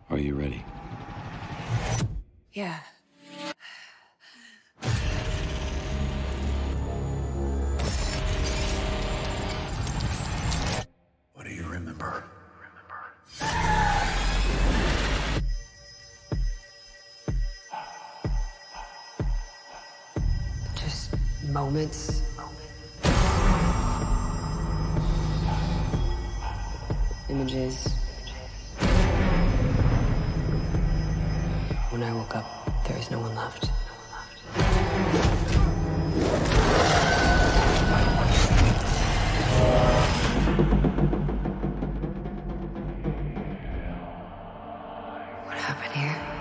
Are you ready? Yeah. What do you remember? Just moments. Images. When I woke up, there was no one left. What happened here?